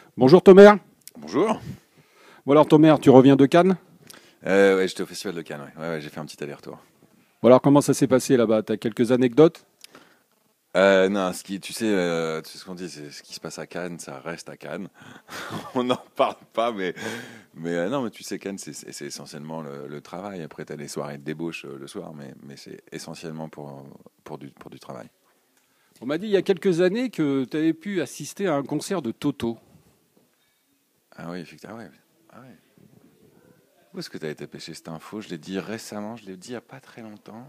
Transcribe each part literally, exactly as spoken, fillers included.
Bonjour Thomer. Bonjour. Bon alors Thomer, tu reviens de Cannes. Euh, ouais, j'étais au Festival de Cannes, ouais. Ouais, ouais, j'ai fait un petit aller-retour. Bon alors comment ça s'est passé là-bas? T'as quelques anecdotes? Euh, non, ce qui, tu sais, euh, tu sais ce qu'on dit, c'est ce qui se passe à Cannes, ça reste à Cannes. On n'en parle pas, mais, mais euh, non, mais tu sais, Cannes, c'est c'est- c'est essentiellement le, le travail. Après, tu as des soirées de débauche euh, le soir, mais, mais c'est essentiellement pour, pour, du, pour du travail. On m'a dit il y a quelques années que tu avais pu assister à un concert de Toto. Ah oui, effectivement. Ah ouais. Ah ouais. Où est-ce que tu as été pêcher cette info? Je l'ai dit récemment, je l'ai dit il n'y a pas très longtemps.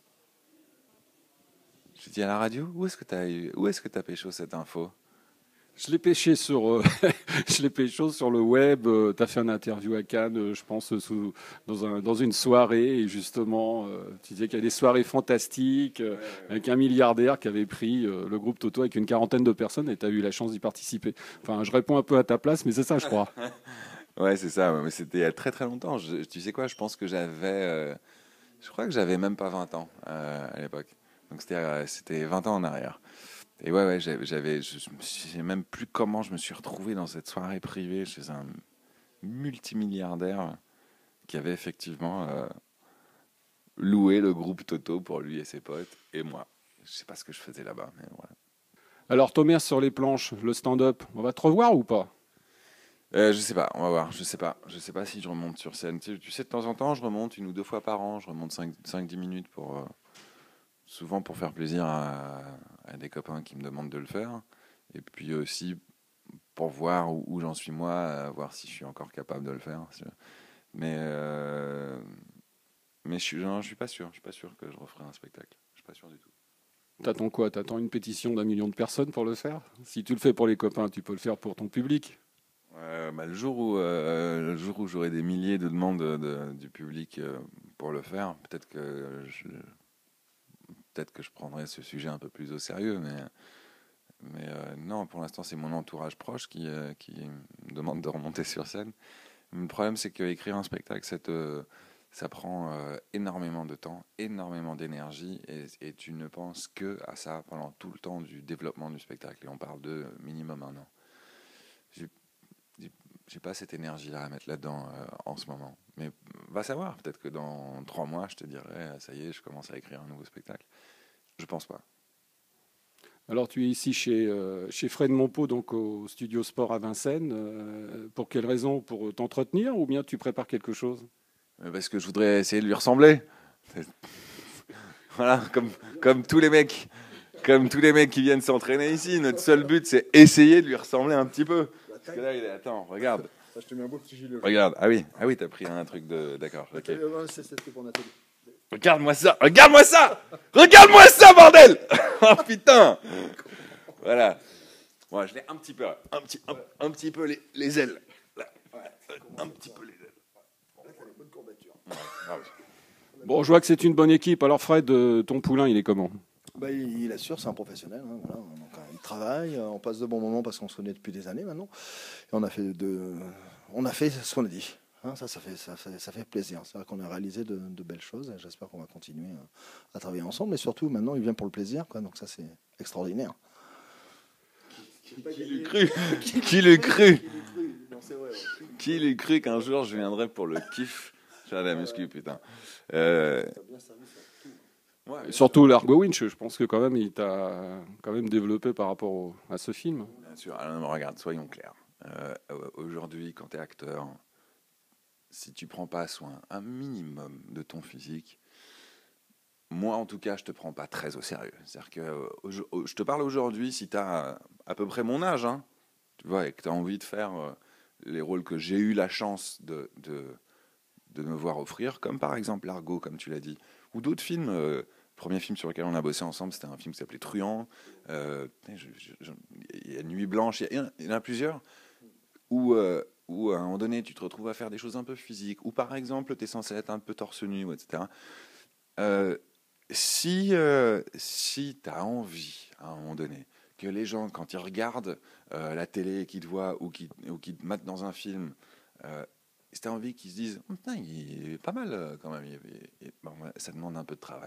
Je l'ai dit à la radio. Où est-ce que tu as eu, où est-ce que tu as pêché cette info? Je l'ai pêché sur, euh, je l'ai pêché sur le web. Tu as fait une interview à Cannes, euh, je pense, sous- dans, un- dans une soirée. Et justement, euh, tu disais qu'il y a des soirées fantastiques euh, avec un milliardaire qui avait pris euh, le groupe Toto avec une quarantaine de personnes et tu as eu la chance d'y participer. Enfin, je réponds un peu à ta place, mais c'est ça, je crois. Ouais, c'est ça, ouais, mais c'était il y a très très longtemps. Je- tu sais quoi, je pense que j'avais, euh, je crois que j'avais même pas vingt ans euh, à l'époque. Donc c'était euh, c'était vingt ans en arrière. Et ouais, ouais, j'avais, j'avais- je je me suis- sais même plus comment je me suis retrouvé dans cette soirée privée chez un multimilliardaire qui avait effectivement euh, loué le groupe Toto pour lui et ses potes et moi. Je sais pas ce que je faisais là-bas, mais voilà. Alors Thomer, sur les planches, le stand-up, on va te revoir ou pas? Euh, je sais pas, on va voir. Je sais pas. Je sais pas si je remonte sur scène. Tu sais, tu sais, de temps en temps, je remonte une ou deux fois par an. Je remonte cinq dix minutes pour, euh, souvent pour faire plaisir à, à des copains qui me demandent de le faire. Et puis aussi pour voir où, où j'en suis moi, euh, voir si je suis encore capable de le faire. Mais, euh, mais je suis, non, je suis pas sûr. Je suis pas sûr que je referai un spectacle. Je suis pas sûr du tout. T'attends quoi? T'attends une pétition d'un million de personnes pour le faire? Si tu le fais pour les copains, tu peux le faire pour ton public. Euh, bah, le jour où, euh, le jour où j'aurai des milliers de demandes de- de- du public euh, pour le faire, peut-être que je, peut-être que je prendrai ce sujet un peu plus au sérieux, mais, mais euh, non, pour l'instant, c'est mon entourage proche qui, euh, qui me demande de remonter sur scène. Le problème, c'est qu'écrire un spectacle, ça, te- ça prend euh, énormément de temps, énormément d'énergie, et, et tu ne penses que à ça pendant tout le temps du développement du spectacle. Et on parle de minimum un an. J'ai j'ai- j'ai pas cette énergie-là à mettre là-dedans euh, en ce moment. Mais va savoir, peut-être que dans trois mois, je te dirai, ça y est, je commence à écrire un nouveau spectacle. Je pense pas. Alors tu es ici chez, euh, chez Fred Monpeau, donc au Studio Sport à Vincennes. Euh, pour quelle raison? Pour t'entretenir ou bien tu prépares quelque chose? Euh, Parce que je voudrais essayer de lui ressembler. Voilà, comme, comme tous les mecs. Comme tous les mecs qui viennent s'entraîner ici, notre seul but c'est essayer de lui ressembler un petit peu. Parce que là, il est. Attends, regarde. Ça, je te mets un beau petit gilet. Regarde. Ah oui, ah oui, t'as pris un truc de. D'accord, ok. Euh, ouais, c'est- C'était pour Nathalie. Regarde-moi ça, regarde-moi ça, regarde-moi ça, bordel. Oh putain. Voilà. Moi, je l'ai un petit peu, un petit, un, un petit peu les, les ailes. Là. Un petit peu les ailes. Là, t'as les bonnes courbatures. Ouais, bravo. Bon, je vois que c'est une bonne équipe. Alors Fred, euh, ton poulain, il est comment? Bah, il, il assure, c'est un professionnel. Hein, voilà. Donc, euh, il travaille, euh, on passe de bons moments parce qu'on se connaît depuis des années maintenant. Et on a fait, de, on a fait ce qu'on a dit. Hein, ça, ça fait, ça, fait, ça fait plaisir. C'est vrai qu'on a réalisé de, de belles choses et j'espère qu'on va continuer à, à travailler ensemble. Mais surtout, maintenant, il vient pour le plaisir. Quoi, donc ça, c'est extraordinaire. Qui l'eût cru? Qui l'eût cru? Non, c'est vrai, ouais. Qui l'eut cru qu'un jour je viendrais pour le kiff faire de la muscu, putain. Euh, T'as bien servi ça. ouais, Et surtout l'Argo Winch, je pense que quand même, il t'a quand même développé par rapport au- à ce film. bien sûr. Alors, non, regarde, soyons clairs. Euh, Aujourd'hui, quand tu es acteur, si tu prends pas soin un minimum de ton physique, moi en tout cas, je te prends pas très au sérieux. C'est-à-dire que euh, au- je te parle aujourd'hui, si tu as à peu près mon âge, hein, tu vois, et que tu as envie de faire euh, les rôles que j'ai eu la chance de, de, de me voir offrir, comme par exemple Largo, comme tu l'as dit, ou d'autres films. Euh, le premier film sur lequel on a bossé ensemble, c'était un film qui s'appelait Truand. Euh, je- je- je- Il y a Nuit Blanche, il y, a- il y en a plusieurs, où, euh, où à un moment donné, tu te retrouves à faire des choses un peu physiques, ou par exemple, tu es censé être un peu torse nu, et cetera. Euh, si euh, si tu as envie, à un moment donné, que les gens, quand ils regardent euh, la télé, qu'ils te voient ou qu'ils ou qu'ils te matent dans un film, euh, si tu as envie qu'ils se disent, Hum, putain, il est pas mal euh, quand même, il- il- il- bon, ouais, ça demande un peu de travail.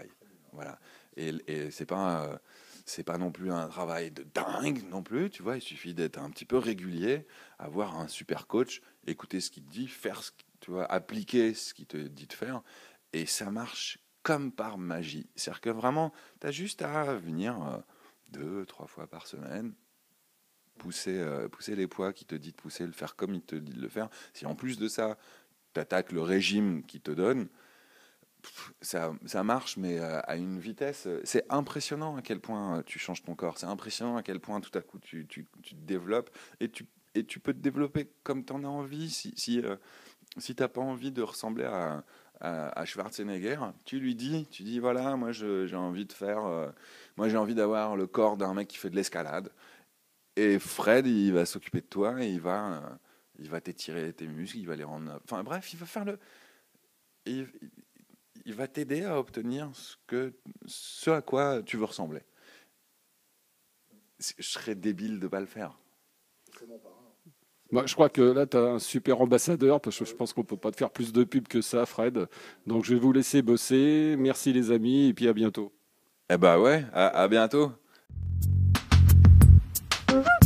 Voilà. Et, et c'est pas, euh, c'est pas non plus un travail de dingue non plus, tu vois. Il suffit d'être un petit peu régulier, avoir un super coach, écouter ce qu'il te dit, faire ce, tu vois, appliquer ce qu'il te dit de faire, et ça marche comme par magie. C'est-à-dire que vraiment, tu as juste à venir euh, deux, trois fois par semaine, pousser, euh, pousser les poids qu'il te dit de pousser, le faire comme il te dit de le faire. Si en plus de ça, tu attaques le régime qu'il te donne, Ça, ça marche, mais à une vitesse. C'est impressionnant à quel point tu changes ton corps. C'est impressionnant à quel point tout à coup tu, tu, tu te développes. Et tu, et tu peux te développer comme tu en as envie. Si, si, euh, si tu n'as pas envie de ressembler à, à, à Schwarzenegger, tu lui dis, tu dis voilà, moi je, j'ai envie de faire. Euh, moi j'ai envie d'avoir le corps d'un mec qui fait de l'escalade. Et Fred, il va s'occuper de toi et il va, euh, il va t'étirer tes muscles, il va les rendre. Enfin bref, il va faire le. Il, il va t'aider à obtenir ce, que, ce à quoi tu veux ressembler. Je serais débile de ne pas le faire. C'est mon parrain. Bah, je crois que là, tu as un super ambassadeur, parce que je pense qu'on ne peut pas te faire plus de pub que ça, Fred. Donc, je vais vous laisser bosser. Merci les amis, et puis à bientôt. Eh bah ouais, à, à bientôt.